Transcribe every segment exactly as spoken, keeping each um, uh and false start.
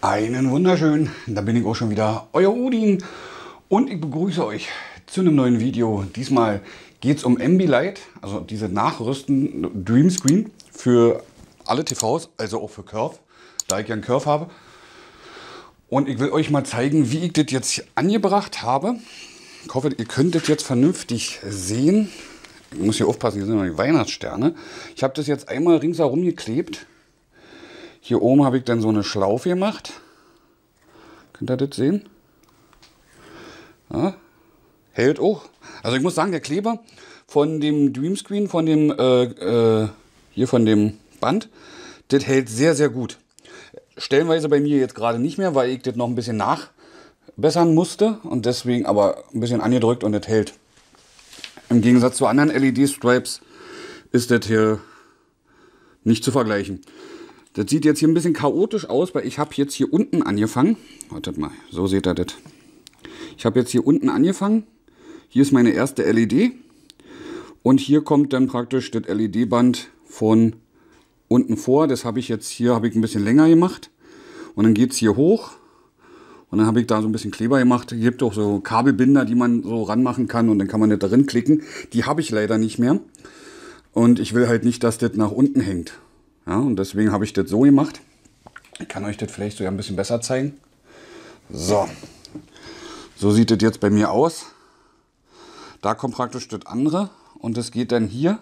Einen wunderschönen, da bin ich auch schon wieder, euer Udin und ich begrüße euch zu einem neuen Video. Diesmal geht es um Ambilight, also diese Nachrüsten Dreamscreen für alle T Vs, also auch für Curve, da ich ja einen Curve habe. Und ich will euch mal zeigen, wie ich das jetzt angebracht habe. Ich hoffe, ihr könnt das jetzt vernünftig sehen. Ich muss hier aufpassen, hier sind noch die Weihnachtssterne. Ich habe das jetzt einmal ringsherum geklebt. Hier oben habe ich dann so eine Schlaufe gemacht. Könnt ihr das sehen? Ja, hält auch. Also ich muss sagen, der Kleber von dem Dreamscreen, von dem äh, äh, hier von dem Band, das hält sehr, sehr gut. Stellenweise bei mir jetzt gerade nicht mehr, weil ich das noch ein bisschen nachbessern musste und deswegen aber ein bisschen angedrückt und das hält. Im Gegensatz zu anderen L E D-Stripes ist das hier nicht zu vergleichen. Das sieht jetzt hier ein bisschen chaotisch aus, weil ich habe jetzt hier unten angefangen. Wartet mal, so seht ihr das. Ich habe jetzt hier unten angefangen. Hier ist meine erste L E D. Und hier kommt dann praktisch das L E D-Band von unten vor. Das habe ich jetzt hier habe ich ein bisschen länger gemacht. Und dann geht es hier hoch. Und dann habe ich da so ein bisschen Kleber gemacht. Hier gibt es auch so Kabelbinder, die man so ranmachen kann. Und dann kann man nicht darin klicken. Die habe ich leider nicht mehr. Und ich will halt nicht, dass das nach unten hängt. Ja, und deswegen habe ich das so gemacht. Ich kann euch das vielleicht so ein bisschen besser zeigen. So. So sieht das jetzt bei mir aus. Da kommt praktisch das andere. Und das geht dann hier.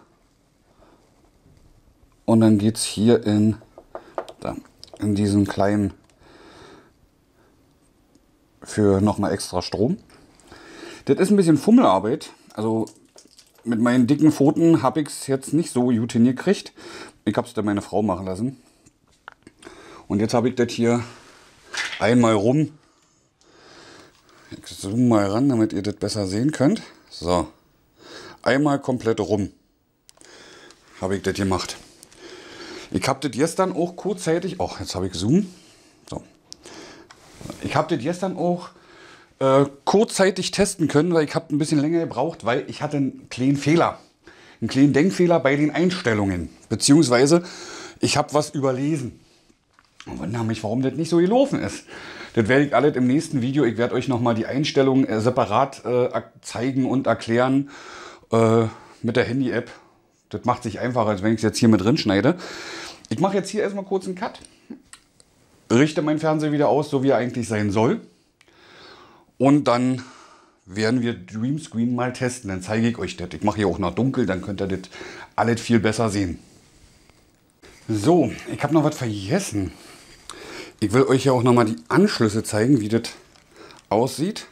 Und dann geht es hier in, da, in diesen kleinen für nochmal extra Strom. Das ist ein bisschen Fummelarbeit. Also mit meinen dicken Pfoten habe ich es jetzt nicht so gut hingekriegt. Ich habe es dann meine Frau machen lassen. Und jetzt habe ich das hier einmal rum. Ich zoome mal ran, damit ihr das besser sehen könnt. So. Einmal komplett rum habe ich das gemacht. Ich habe das gestern auch kurzzeitig... Oh, jetzt habe ich Zoom. So. Ich habe das gestern auch äh, kurzzeitig testen können, weil ich habe ein bisschen länger gebraucht, weil ich hatte einen kleinen Fehler. Einen kleinen Denkfehler bei den Einstellungen. Beziehungsweise ich habe was überlesen. Und wundere mich, warum das nicht so gelaufen ist. Das werde ich alles im nächsten Video. Ich werde euch nochmal die Einstellungen äh, separat äh, zeigen und erklären äh, mit der Handy-App. Das macht sich einfacher, als wenn ich es jetzt hier mit drin schneide. Ich mache jetzt hier erstmal kurz einen Cut. Richte meinen Fernseher wieder aus, so wie er eigentlich sein soll. Und dann werden wir Dreamscreen mal testen. Dann zeige ich euch das. Ich mache hier auch noch dunkel, dann könnt ihr das alles viel besser sehen. So, ich habe noch was vergessen. Ich will euch ja auch noch mal die Anschlüsse zeigen, wie das aussieht.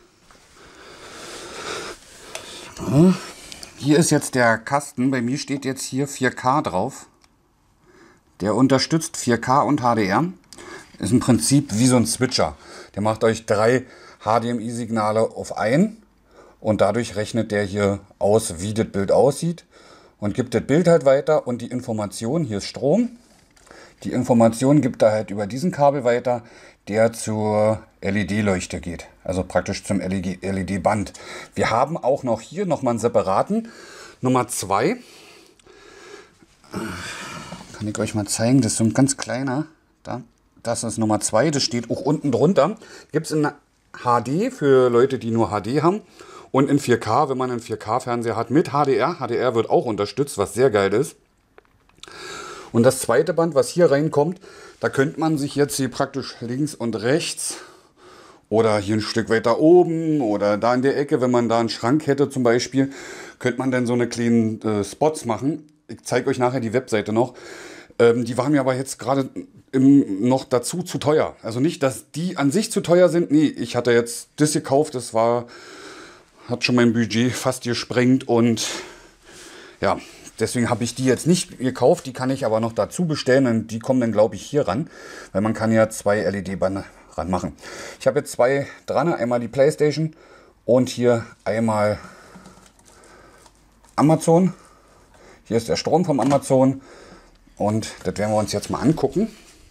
Hier ist jetzt der Kasten. Bei mir steht jetzt hier vier K drauf. Der unterstützt vier K und H D R. Ist im Prinzip wie so ein Switcher. Der macht euch drei H D M I-Signale auf ein. Und dadurch rechnet der hier aus, wie das Bild aussieht. Und gibt das Bild halt weiter und die Information, hier ist Strom. Die Information gibt er halt über diesen Kabel weiter, der zur L E D-Leuchte geht. Also praktisch zum L E D-Band. Wir haben auch noch hier nochmal einen separaten, Nummer zwei. Kann ich euch mal zeigen, das ist so ein ganz kleiner. Da, das ist Nummer zwei, das steht auch unten drunter. Gibt es in H D für Leute, die nur H D haben. Und in vier K, wenn man einen vier K-Fernseher hat mit H D R. H D R wird auch unterstützt, was sehr geil ist. Und das zweite Band, was hier reinkommt, da könnte man sich jetzt hier praktisch links und rechts oder hier ein Stück weiter oben oder da in der Ecke, wenn man da einen Schrank hätte zum Beispiel, könnte man dann so eine kleinen äh, Spots machen. Ich zeige euch nachher die Webseite noch. Ähm, die waren mir aber jetzt gerade noch dazu zu teuer. Also nicht, dass die an sich zu teuer sind. Nee, ich hatte jetzt das gekauft, das war... hat schon mein Budget fast gesprengt und ja, deswegen habe ich die jetzt nicht gekauft. Die kann ich aber noch dazu bestellen und die kommen dann, glaube ich, hier ran, weil man kann ja zwei L E D-Bande ranmachen. Ich habe jetzt zwei dran, einmal die PlayStation und hier einmal Amazon. Hier ist der Strom vom Amazon und das werden wir uns jetzt mal angucken.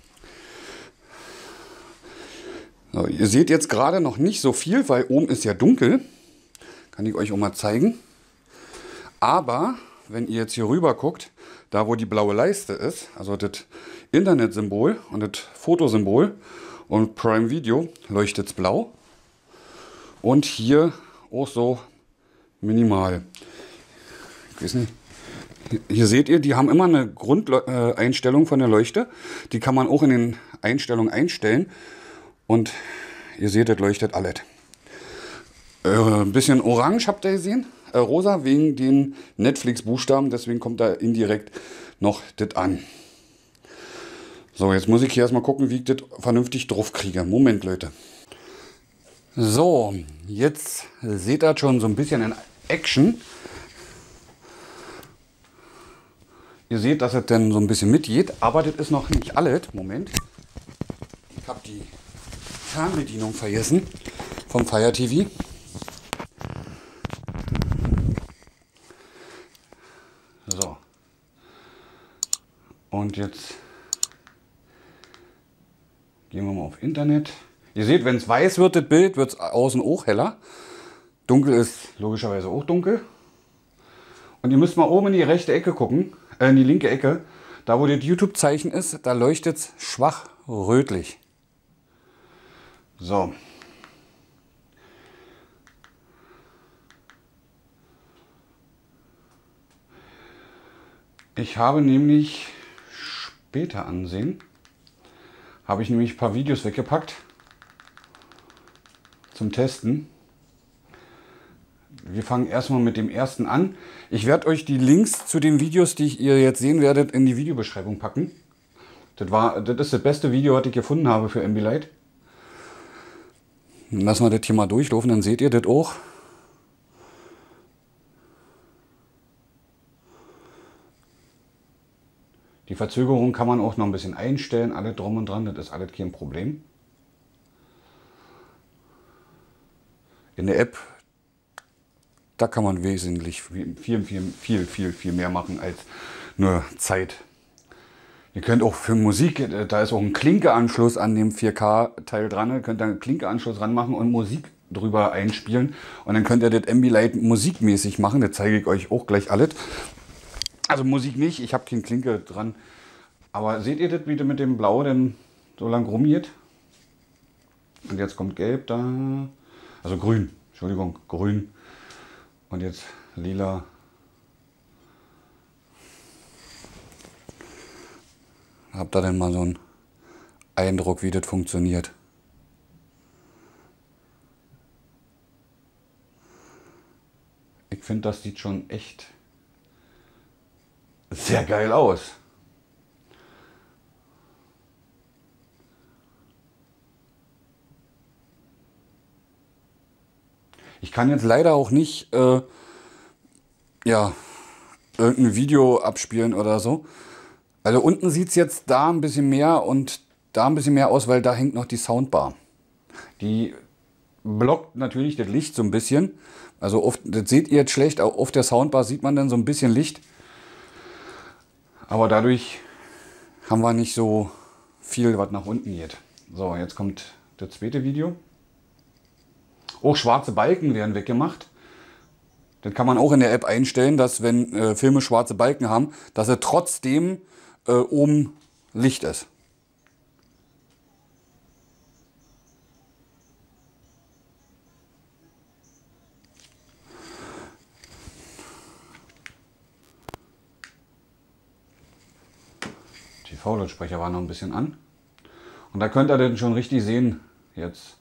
So, ihr seht jetzt gerade noch nicht so viel, weil oben ist ja dunkel. Kann ich euch auch mal zeigen. Aber wenn ihr jetzt hier rüber guckt, da wo die blaue Leiste ist, also das Internetsymbol und das Fotosymbol Und Prime Video leuchtet es blau. Und hier auch so minimal. Ich weiß nicht. Hier seht ihr, die haben immer eine Grundeinstellung von der Leuchte. Die kann man auch in den Einstellungen einstellen. Und ihr seht, das leuchtet alles. Äh, ein bisschen orange habt ihr gesehen. Äh, rosa wegen den Netflix-Buchstaben. Deswegen kommt da indirekt noch das an. So, jetzt muss ich hier erstmal gucken, wie ich das vernünftig drauf kriege. Moment, Leute. So, jetzt seht ihr schon so ein bisschen in Action. Ihr seht, dass es dann so ein bisschen mitgeht, aber das ist noch nicht alles. Moment. Ich habe die Fernbedienung vergessen vom Fire T V. So. Und jetzt gehen wir mal auf Internet. Ihr seht, wenn es weiß wird, das Bild, wird es außen auch heller. Dunkel ist logischerweise auch dunkel. Und ihr müsst mal oben in die rechte Ecke gucken, äh, in die linke Ecke. Da wo das YouTube-Zeichen ist, da leuchtet es schwach rötlich. So. Ich habe nämlich später ansehen, habe ich nämlich ein paar Videos weggepackt zum Testen. Wir fangen erstmal mit dem ersten an. Ich werde euch die Links zu den Videos, die ihr jetzt sehen werdet, in die Videobeschreibung packen. Das, war, das ist das beste Video, was ich gefunden habe für Ambilight. Dann lassen wir das hier mal durchlaufen, dann seht ihr das auch. Die Verzögerung kann man auch noch ein bisschen einstellen, alles drum und dran, das ist alles kein Problem. In der App, da kann man wesentlich viel, viel, viel, viel, viel mehr machen als nur Zeit. Ihr könnt auch für Musik, da ist auch ein Klinkeanschluss an dem vier K-Teil dran, ihr könnt da einen Klinkeanschluss ranmachen und Musik drüber einspielen. Und dann könnt ihr das Ambilight musikmäßig machen, das zeige ich euch auch gleich alles. Also Musik nicht, ich habe keinen Klinke dran. Aber seht ihr das, wie das mit dem Blau denn so lang rumgeht? Und jetzt kommt Gelb da, also Grün, Entschuldigung, Grün. Und jetzt Lila. Habt ihr denn mal so einen Eindruck, wie das funktioniert? Ich finde, das sieht schon echt sehr geil aus. Ich kann jetzt leider auch nicht äh, ja, irgendein Video abspielen oder so. Also unten sieht es jetzt da ein bisschen mehr und da ein bisschen mehr aus, weil da hängt noch die Soundbar. Die blockt natürlich das Licht so ein bisschen. Also oft, das seht ihr jetzt schlecht, auch auf der Soundbar sieht man dann so ein bisschen Licht. Aber dadurch haben wir nicht so viel, was nach unten geht. So, jetzt kommt das zweite Video. Auch schwarze Balken werden weggemacht. Das kann man auch in der App einstellen, dass wenn äh, Filme schwarze Balken haben, dass er trotzdem äh, oben Licht ist. T V-Lautsprecher war noch ein bisschen an. Und da könnt ihr dann schon richtig sehen jetzt.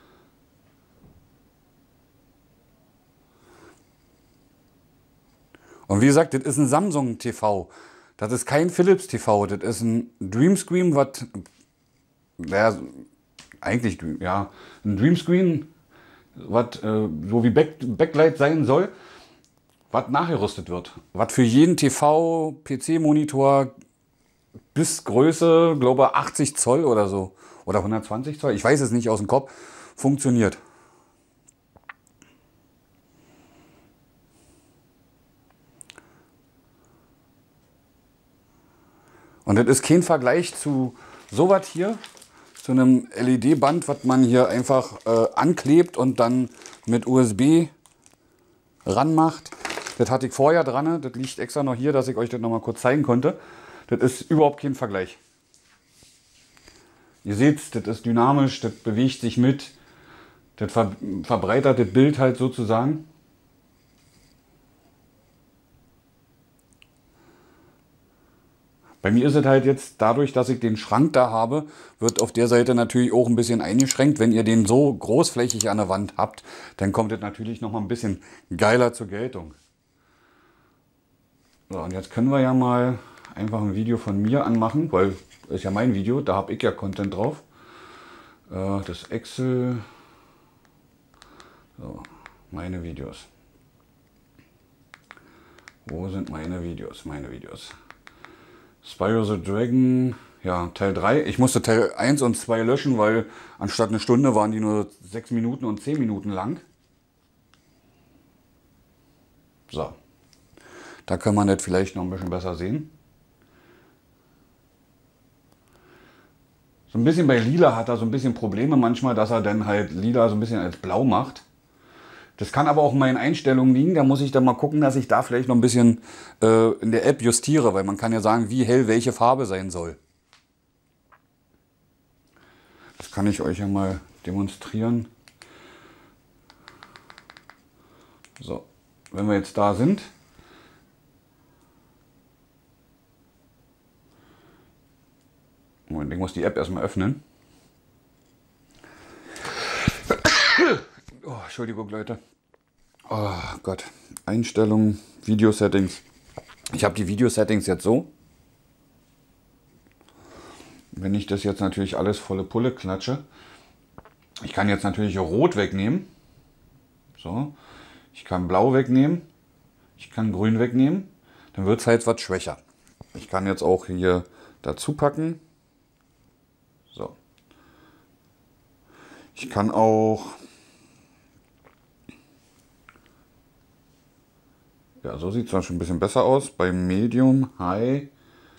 Und wie gesagt, das ist ein Samsung T V. Das ist kein Philips T V. Das ist ein Dreamscreen, was ja, eigentlich ja, ein Dreamscreen, was äh, so wie Back, Backlight sein soll, was nachgerüstet wird. Was für jeden T V, P C-Monitor bis Größe, glaube ich, achtzig Zoll oder so. Oder hundertzwanzig Zoll, ich weiß es nicht aus dem Kopf, funktioniert. Und das ist kein Vergleich zu sowas hier, zu einem L E D-Band, was man hier einfach äh, anklebt und dann mit U S B ranmacht. Das hatte ich vorher dran, das liegt extra noch hier, dass ich euch das noch mal kurz zeigen konnte. Das ist überhaupt kein Vergleich. Ihr seht, das ist dynamisch, das bewegt sich mit, das ver verbreitert das Bild halt sozusagen. Bei mir ist es halt jetzt, dadurch, dass ich den Schrank da habe, wird auf der Seite natürlich auch ein bisschen eingeschränkt. Wenn ihr den so großflächig an der Wand habt, dann kommt es natürlich noch mal ein bisschen geiler zur Geltung. So, und jetzt können wir ja mal einfach ein Video von mir anmachen, weil das ist ja mein Video, da habe ich ja Content drauf. Äh, das Excel, so, meine Videos. Wo sind meine Videos? Meine Videos. Spyro the Dragon, ja, Teil drei. Ich musste Teil eins und zwei löschen, weil anstatt eine Stunde waren die nur sechs Minuten und zehn Minuten lang. So. Da kann man das vielleicht noch ein bisschen besser sehen. So ein bisschen bei Lila hat er so ein bisschen Probleme manchmal, dass er dann halt Lila so ein bisschen als blau macht. Das kann aber auch in meinen Einstellungen liegen. Da muss ich dann mal gucken, dass ich da vielleicht noch ein bisschen äh, in der App justiere, weil man kann ja sagen, wie hell welche Farbe sein soll. Das kann ich euch ja mal demonstrieren. So, wenn wir jetzt da sind. Moment, ich muss die App erstmal öffnen. Oh, Entschuldigung, Leute. Oh Gott. Einstellungen, Video-Settings. Ich habe die Video-Settings jetzt so. Wenn ich das jetzt natürlich alles volle Pulle klatsche. Ich kann jetzt natürlich Rot wegnehmen. So. Ich kann Blau wegnehmen. Ich kann Grün wegnehmen. Dann wird es halt was schwächer. Ich kann jetzt auch hier dazu packen. So. Ich kann auch... Ja, so sieht es schon ein bisschen besser aus. Bei Medium, High.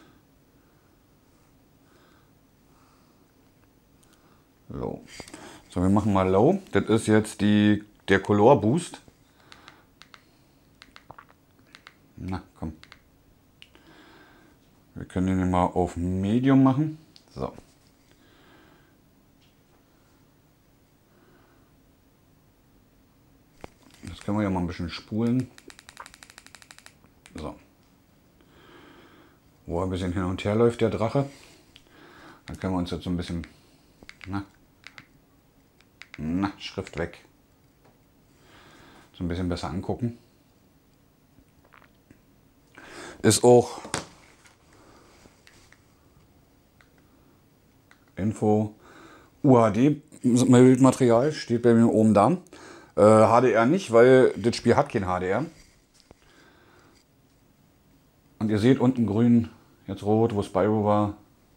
Low. So, wir machen mal Low. Das ist jetzt die, der Color Boost. Na, komm. Wir können den mal auf Medium machen. So. Das können wir ja mal ein bisschen spulen. So. Wo er ein bisschen hin und her läuft, der Drache. Dann können wir uns jetzt so ein bisschen, na, na, Schrift weg, so ein bisschen besser angucken. Ist auch Info U H D-Bildmaterial, steht bei mir oben da. Äh, H D R nicht, weil das Spiel hat kein H D R. Und ihr seht unten grün, jetzt rot, wo Spyro war.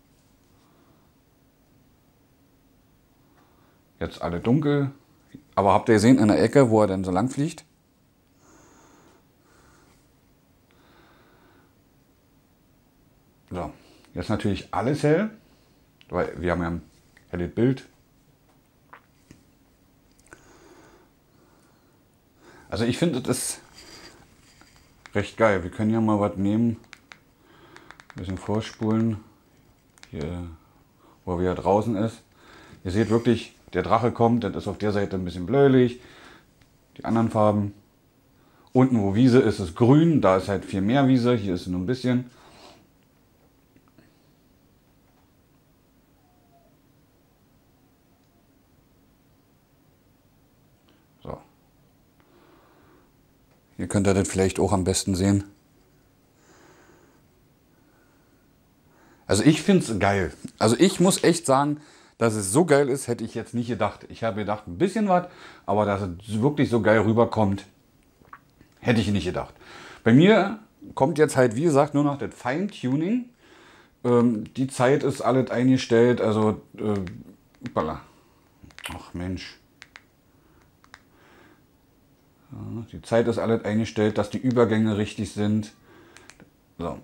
Jetzt alle dunkel. Aber habt ihr gesehen in der Ecke, wo er dann so lang fliegt? So, jetzt natürlich alles hell, weil wir haben ja ein helles Bild. Also ich finde, das ist recht geil. Wir können ja mal was nehmen. Ein bisschen vorspulen. Hier, wo er draußen ist. Ihr seht wirklich, der Drache kommt. Das ist auf der Seite ein bisschen bläulich. Die anderen Farben. Unten, wo Wiese ist, ist grün. Da ist halt viel mehr Wiese. Hier ist nur ein bisschen. So. Hier könnt ihr das vielleicht auch am besten sehen. Also ich finde es geil. Also ich muss echt sagen, dass es so geil ist, hätte ich jetzt nicht gedacht. Ich habe gedacht, ein bisschen was, aber dass es wirklich so geil rüberkommt, hätte ich nicht gedacht. Bei mir kommt jetzt halt, wie gesagt, nur noch das Feintuning. Ähm, die Zeit ist alles eingestellt, also äh, balla. Ach Mensch. Ja, die Zeit ist alles eingestellt, dass die Übergänge richtig sind. So.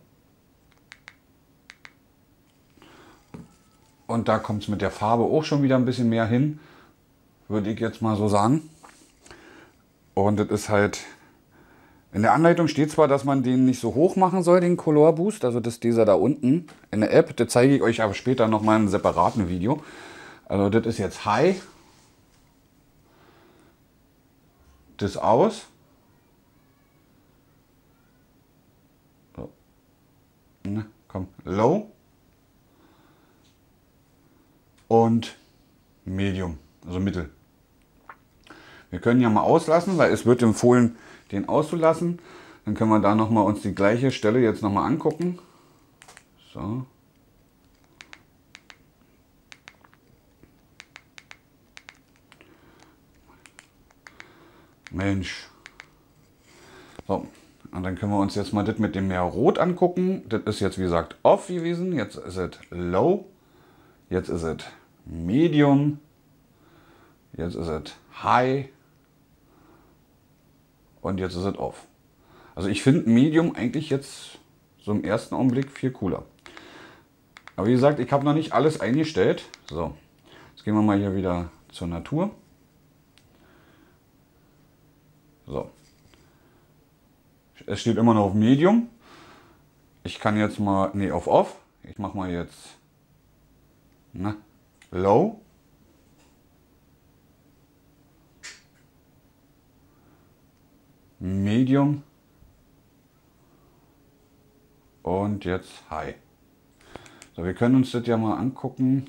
Und da kommt es mit der Farbe auch schon wieder ein bisschen mehr hin, würde ich jetzt mal so sagen. Und das ist halt In der Anleitung steht zwar, dass man den nicht so hoch machen soll, den Color Boost, also das ist dieser da unten in der App. Das zeige ich euch aber später nochmal in einem separaten Video. Also das ist jetzt High. Das aus. So. Na, komm. Low. Und Medium, also Mittel. Wir können ja mal auslassen, weil es wird empfohlen, den auszulassen. Dann können wir da noch mal uns die gleiche Stelle jetzt noch mal angucken. So. Mensch. So, und dann können wir uns jetzt mal das mit dem mehr Rot angucken. Das ist jetzt wie gesagt off gewesen. Jetzt ist es low. Jetzt ist es medium. Jetzt ist es high. Und jetzt ist es off. Also ich finde Medium eigentlich jetzt so im ersten Augenblick viel cooler. Aber wie gesagt, ich habe noch nicht alles eingestellt. So, jetzt gehen wir mal hier wieder zur Natur. So. Es steht immer noch auf Medium. Ich kann jetzt mal, nee, auf Off. Ich mache mal jetzt na, Low. Medium und jetzt High. So, wir können uns das ja mal angucken.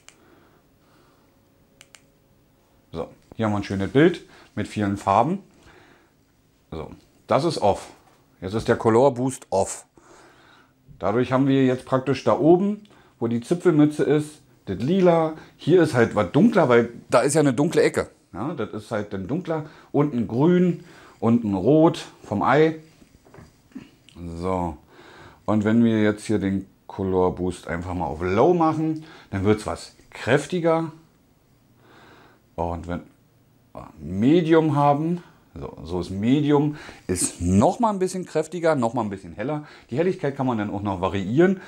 So, hier haben wir ein schönes Bild mit vielen Farben. So, das ist Off. Jetzt ist der Color Boost Off. Dadurch haben wir jetzt praktisch da oben, wo die Zipfelmütze ist, das Lila. Hier ist halt was dunkler, weil da ist ja eine dunkle Ecke. Ja, das ist halt dann dunkler. Unten grün. Unten rot vom Ei. So. Und wenn wir jetzt hier den Color Boost einfach mal auf Low machen, dann wird es was kräftiger. Und wenn wir Medium haben, so, so ist Medium, ist noch mal ein bisschen kräftiger, noch mal ein bisschen heller. Die Helligkeit kann man dann auch noch variieren.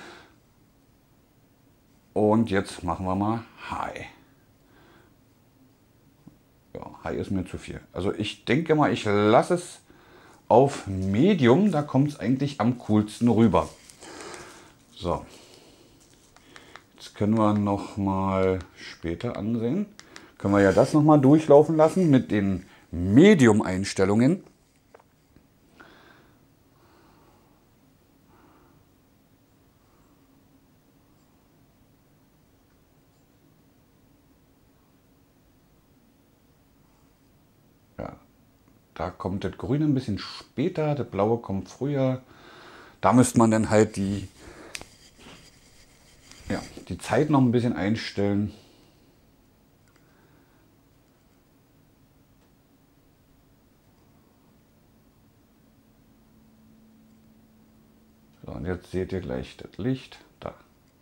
Und jetzt machen wir mal High. Ja, High ist mir zu viel. Also ich denke mal, ich lasse es auf Medium. Da kommt es eigentlich am coolsten rüber. So. Jetzt können wir noch mal später ansehen. Können wir ja das noch mal durchlaufen lassen mit den Medium-Einstellungen. Da kommt das Grüne ein bisschen später, das Blaue kommt früher. Da müsste man dann halt die, ja, die Zeit noch ein bisschen einstellen. So, und jetzt seht ihr gleich das Licht. Da.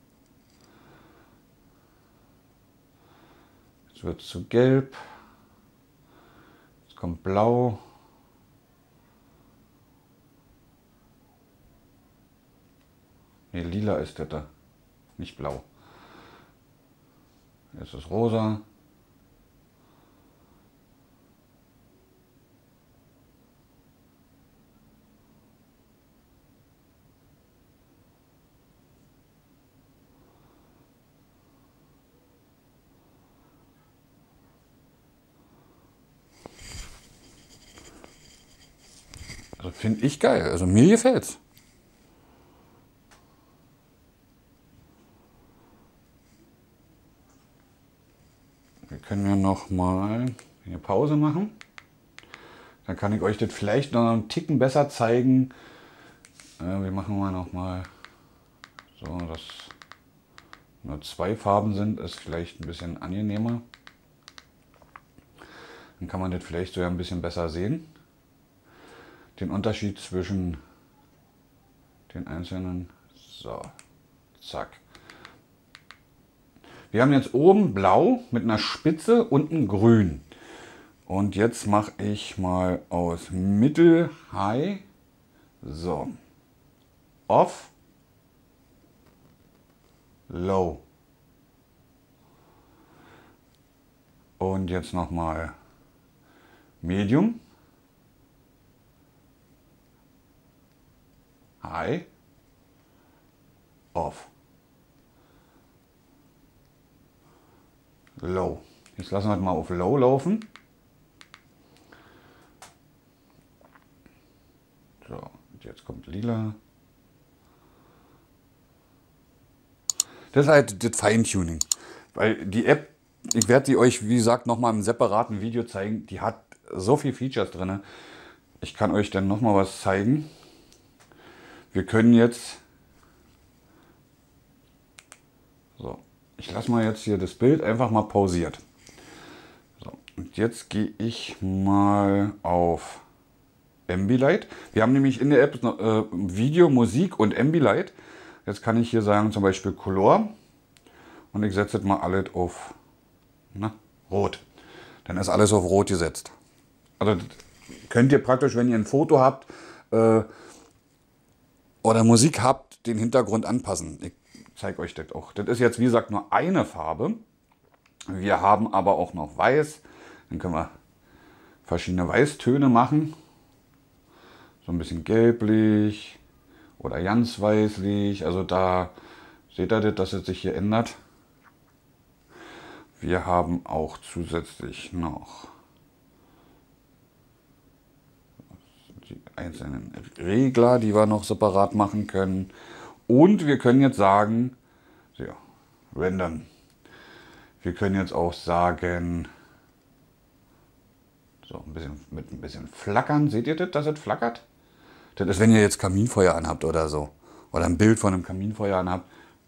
Jetzt wird es zu gelb. Jetzt kommt blau. Ne, lila ist der da, nicht blau. Jetzt ist rosa. Also finde ich geil, also mir gefällt's. Wir können ja noch mal eine Pause machen. Dann kann ich euch das vielleicht noch einen Ticken besser zeigen. Äh, wir machen mal noch mal so, dass nur zwei Farben sind, ist vielleicht ein bisschen angenehmer. Dann kann man das vielleicht so ein bisschen besser sehen. Den Unterschied zwischen den einzelnen. So, zack. Wir haben jetzt oben blau mit einer Spitze, unten grün. Und jetzt mache ich mal aus Mittel, High, so, Off, Low. Und jetzt nochmal Medium. High, Off, Low. Jetzt lassen wir es mal auf Low laufen. So, und jetzt kommt Lila. Das ist halt das Feintuning. Weil die App, ich werde die euch, wie gesagt, nochmal im separaten Video zeigen. Die hat so viele Features drin. Ich kann euch dann nochmal was zeigen. Wir können jetzt... So, ich lasse mal jetzt hier das Bild einfach mal pausiert. So, und jetzt gehe ich mal auf Ambilight. Wir haben nämlich in der App äh, Video, Musik und Ambilight. Jetzt kann ich hier sagen, zum Beispiel Color. Und ich setze jetzt mal alles auf na, Rot. Dann ist alles auf Rot gesetzt. Also könnt ihr praktisch, wenn ihr ein Foto habt äh, oder Musik habt, den Hintergrund anpassen. Ich zeige euch das auch. Das ist jetzt, wie gesagt, nur eine Farbe. Wir haben aber auch noch Weiß. Dann können wir verschiedene Weißtöne machen. So ein bisschen gelblich oder ganz weißlich. Also da seht ihr das, dass es sich hier ändert. Wir haben auch zusätzlich noch die einzelnen Regler, die wir noch separat machen können. Und wir können jetzt sagen, so, random. Wir können jetzt auch sagen, so ein bisschen mit ein bisschen flackern. Seht ihr das, dass es flackert? Das ist, wenn ihr jetzt Kaminfeuer anhabt oder so. Oder ein Bild von einem Kaminfeuer anhabt.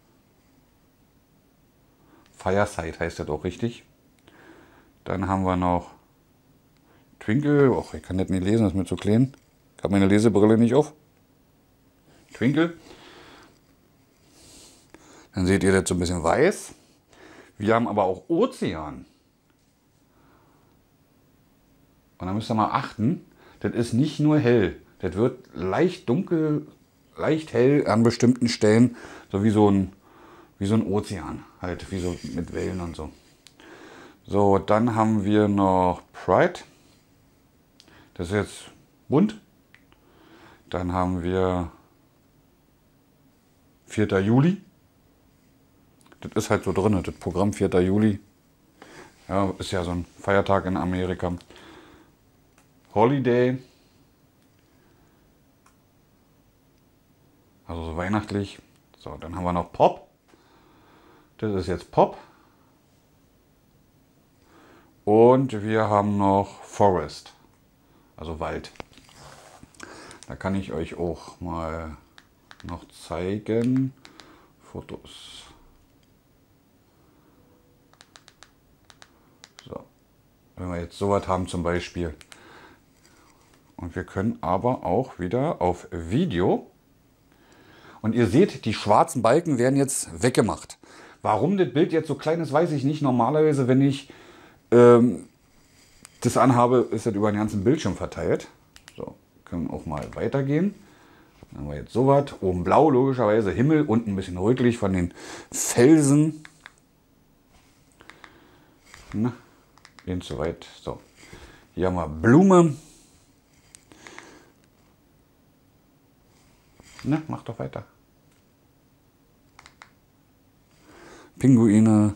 Fireside heißt das auch richtig. Dann haben wir noch Twinkle. Och, ich kann das nicht lesen, das ist mir zu klein. Ich habe meine Lesebrille nicht auf. Twinkle. Dann seht ihr das so ein bisschen weiß. Wir haben aber auch Ozean. Und da müsst ihr mal achten, das ist nicht nur hell. Das wird leicht dunkel, leicht hell an bestimmten Stellen, so wie so ein, wie so ein Ozean, halt wie so mit Wellen und so. So, dann haben wir noch Pride. Das ist jetzt bunt. Dann haben wir vierter Juli. Das ist halt so drin, das Programm vierter Juli. Ja, ist ja so ein Feiertag in Amerika. Holiday. Also so weihnachtlich. So, dann haben wir noch Pop. Das ist jetzt Pop. Und wir haben noch Forest. Also Wald. Da kann ich euch auch mal noch zeigen. Fotos. So. Wenn wir jetzt sowas haben zum Beispiel. Und wir können aber auch wieder auf Video. Und ihr seht, die schwarzen Balken werden jetzt weggemacht. Warum das Bild jetzt so klein ist, weiß ich nicht. Normalerweise, wenn ich ähm, das anhabe, ist das über den ganzen Bildschirm verteilt. So, können auch mal weitergehen. Dann haben wir jetzt sowas. Oben blau, logischerweise Himmel, unten ein bisschen rötlich von den Felsen. Na, gehen zu weit. So, hier haben wir Blume. Na, mach doch weiter. Pinguine,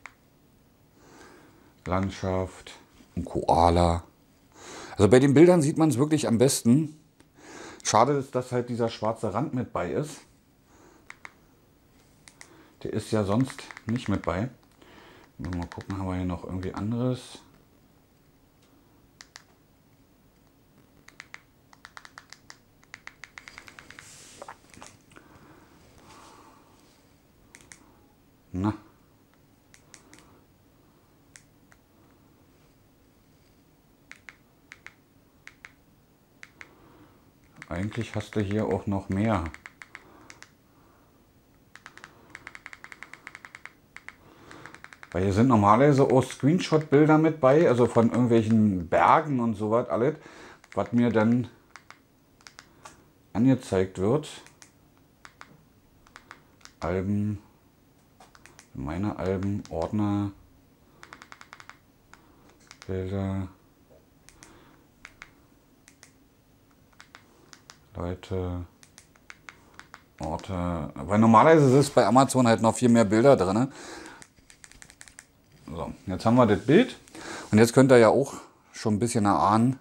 Landschaft, ein Koala. Also bei den Bildern sieht man es wirklich am besten. Schade ist, dass halt dieser schwarze Rand mit bei ist. Der ist ja sonst nicht mit bei. Mal gucken, haben wir hier noch irgendwie anderes. Na. Eigentlich hast du hier auch noch mehr. Weil hier sind normalerweise auch Screenshot-Bilder mit bei, also von irgendwelchen Bergen und so was alles, was mir dann angezeigt wird. Alben, meine Alben, Ordner, Bilder, Leute, Orte, weil normalerweise ist bei Amazon halt noch viel mehr Bilder drin. So, jetzt haben wir das Bild und jetzt könnt ihr ja auch schon ein bisschen erahnen.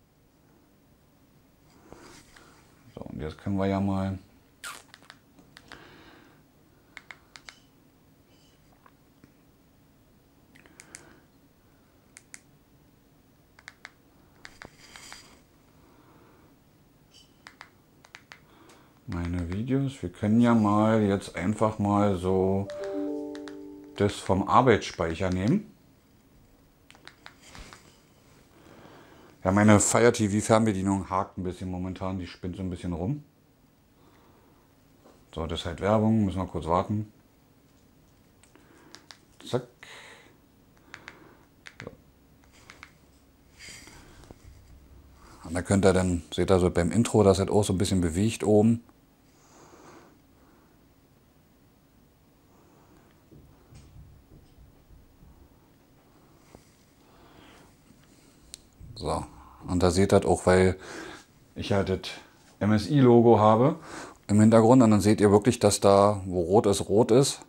So, und jetzt können wir ja mal meine Videos, wir können ja mal jetzt einfach mal so das vom Arbeitsspeicher nehmen. Ja, meine Fire T V Fernbedienung hakt ein bisschen momentan, die spinnt so ein bisschen rum. So, das ist halt Werbung, müssen wir kurz warten. Zack. So. Und da könnt ihr dann, seht ihr so beim Intro, das hat auch so ein bisschen bewegt oben. So, und da seht ihr auch, weil ich ja das M S I-Logo habe im Hintergrund und dann seht ihr wirklich, dass da, wo rot ist, rot ist.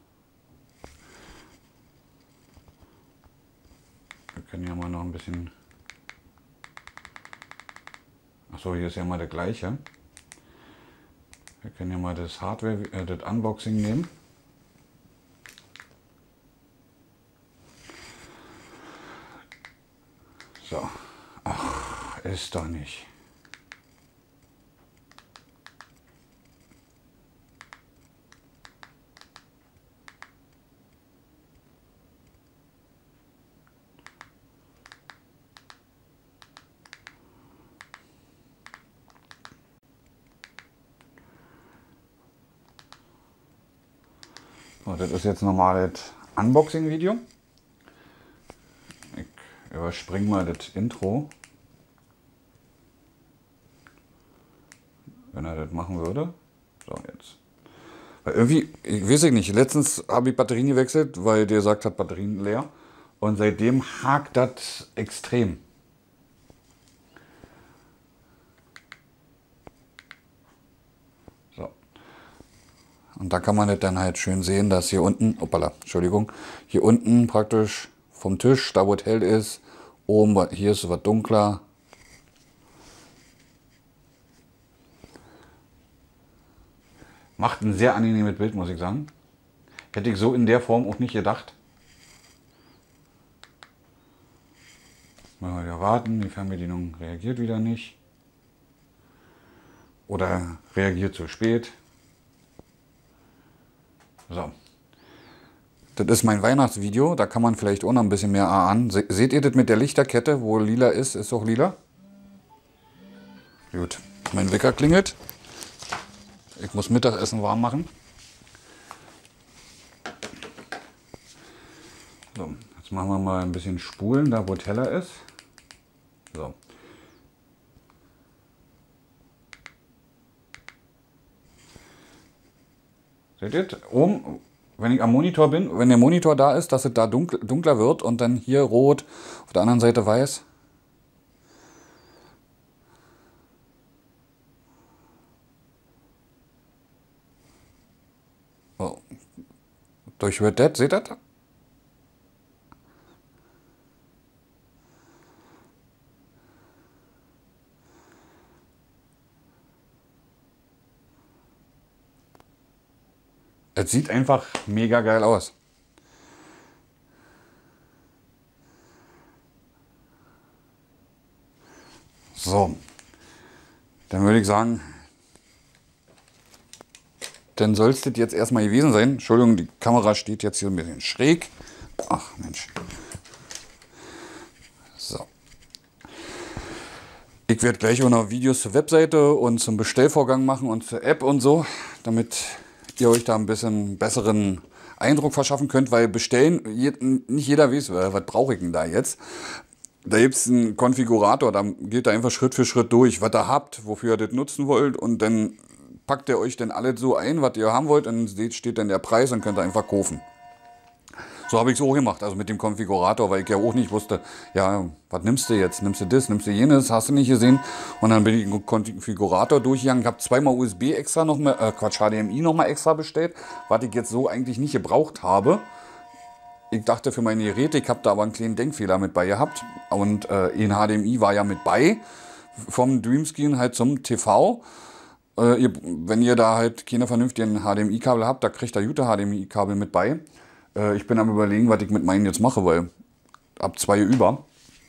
Wir können ja mal noch ein bisschen... Achso, hier ist ja mal der gleiche. Wir können ja mal das Hardware, äh, das Unboxing nehmen. So. Ach, ist doch nicht. So, das ist jetzt nochmal das Unboxing-Video. Ich überspringe mal das Intro. Wenn er das machen würde. So, jetzt. Weil irgendwie, ich weiß ich nicht, letztens habe ich Batterien gewechselt, weil der sagt hat, Batterien leer. Und seitdem hakt das extrem. So. Und da kann man das dann halt schön sehen, dass hier unten, opala, Entschuldigung, hier unten praktisch vom Tisch, da wo es hell ist, oben, hier ist es was dunkler. Macht ein sehr angenehmes Bild, muss ich sagen. Hätte ich so in der Form auch nicht gedacht. Mal wieder warten, die Fernbedienung reagiert wieder nicht. Oder reagiert zu spät. So. Das ist mein Weihnachtsvideo, da kann man vielleicht auch noch ein bisschen mehr ahnen. Se seht ihr das mit der Lichterkette, wo lila ist? Ist auch lila? Gut, mein Wecker klingelt. Ich muss Mittagessen warm machen. So, jetzt machen wir mal ein bisschen Spulen, da wo Teller ist. So. Seht ihr? Oben, wenn ich am Monitor bin, wenn der Monitor da ist, dass es da dunkler, dunkler wird und dann hier rot, auf der anderen Seite weiß. Oh. Durch Red Dead, seht ihr das? Es sieht einfach mega geil aus. So, dann würde ich sagen, dann soll es das jetzt erstmal gewesen sein. Entschuldigung, die Kamera steht jetzt hier ein bisschen schräg. Ach Mensch. So. Ich werde gleich auch noch Videos zur Webseite und zum Bestellvorgang machen und zur App und so, damit ihr euch da ein bisschen besseren Eindruck verschaffen könnt, weil bestellen, nicht jeder weiß, was brauche ich denn da jetzt. Da gibt es einen Konfigurator, da geht er einfach Schritt für Schritt durch, was ihr habt, wofür ihr das nutzen wollt und dann packt ihr euch dann alles so ein, was ihr haben wollt und dann steht dann der Preis und könnt ihr einfach kaufen. So habe ich es auch gemacht, also mit dem Konfigurator, weil ich ja auch nicht wusste, ja, was nimmst du jetzt? Nimmst du das, nimmst du jenes, hast du nicht gesehen? Und dann bin ich den Konfigurator durchgegangen. Ich habe zweimal U S B extra noch mal, äh, Quatsch, H D M I noch mal extra bestellt, was ich jetzt so eigentlich nicht gebraucht habe. Ich dachte für meine Geräte, ich habe da aber einen kleinen Denkfehler mit bei gehabt. Und äh, ein H D M I war ja mit bei, vom Dreamscreen halt zum T V. Äh, ihr, wenn ihr da halt keine vernünftigen H D M I-Kabel habt, da kriegt ihr gute H D M I-Kabel mit bei. Äh, ich bin am Überlegen, was ich mit meinen jetzt mache, weil ab zwei über.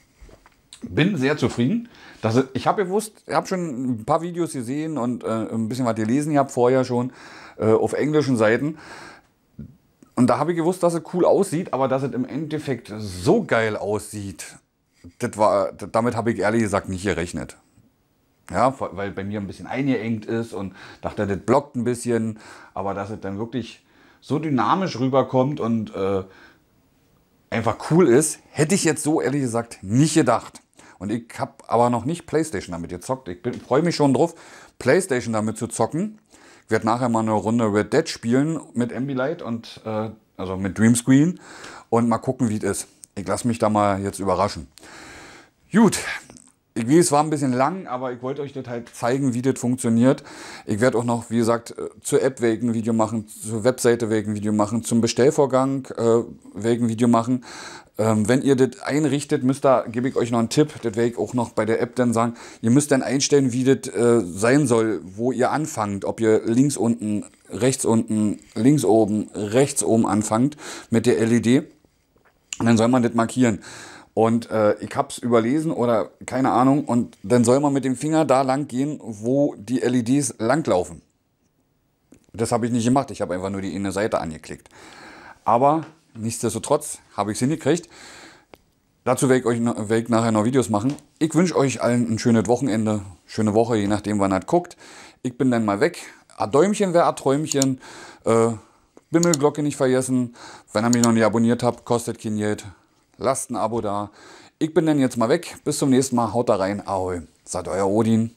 Bin sehr zufrieden. Das ist, ich habe gewusst, ich habe schon ein paar Videos gesehen und äh, ein bisschen was gelesen, ich habe vorher schon äh, auf englischen Seiten. Und da habe ich gewusst, dass es cool aussieht, aber dass es im Endeffekt so geil aussieht, das war, damit habe ich ehrlich gesagt nicht gerechnet. Ja, weil bei mir ein bisschen eingeengt ist und dachte, das blockt ein bisschen, aber dass es dann wirklich so dynamisch rüberkommt und äh, einfach cool ist, hätte ich jetzt so ehrlich gesagt nicht gedacht. Und ich habe aber noch nicht PlayStation damit gezockt. Ich freue mich schon drauf, PlayStation damit zu zocken. Ich werde nachher mal eine Runde Red Dead spielen mit Ambilight und äh, also mit Dreamscreen und mal gucken, wie es ist. Ich lasse mich da mal jetzt überraschen. Gut, ich weiß, es war ein bisschen lang, aber ich wollte euch das halt zeigen, wie das funktioniert. Ich werde auch noch, wie gesagt, zur App wegen ein Video machen, zur Webseite wegen ein Video machen, zum Bestellvorgang äh, wegen ein Video machen. Ähm, wenn ihr das einrichtet, müsst ihr, gebe ich euch noch einen Tipp, das werde ich auch noch bei der App dann sagen, ihr müsst dann einstellen, wie das äh, sein soll, wo ihr anfangt, ob ihr links unten, rechts unten, links oben, rechts oben anfangt mit der L E D. Und dann soll man das markieren. Und äh, ich habe es überlesen oder keine Ahnung und dann soll man mit dem Finger da lang gehen, wo die L E Ds langlaufen. Das habe ich nicht gemacht, ich habe einfach nur die eine Seite angeklickt. Aber nichtsdestotrotz habe ich es hingekriegt. Dazu werde ich euch werd ich nachher noch Videos machen. Ich wünsche euch allen ein schönes Wochenende, schöne Woche, je nachdem wann ihr guckt. Ich bin dann mal weg. A Däumchen wäre a Träumchen. Äh, Bimmelglocke nicht vergessen. Wenn ihr mich noch nicht abonniert habt, kostet kein Geld. Lasst ein Abo da. Ich bin dann jetzt mal weg. Bis zum nächsten Mal. Haut da rein. Ahoi. Sagt euer Odin.